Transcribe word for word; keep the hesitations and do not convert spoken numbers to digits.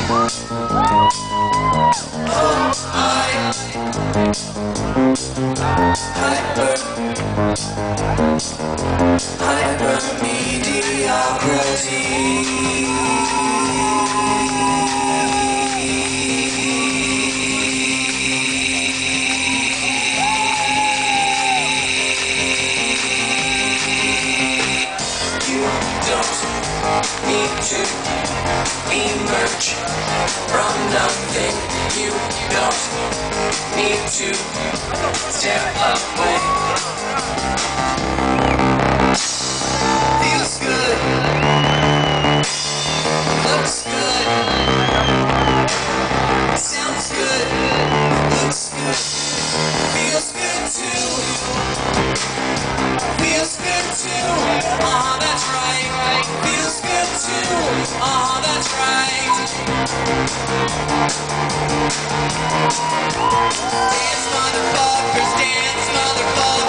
Hyper, hyper You don't need to emerge from nothing. You don't need to step away. Feels good, looks good, sounds good, looks good, feels good too, feels good too, uh-huh, that's right, feels good too, uh-huh, that's right. Dance motherfuckers, dance motherfuckers.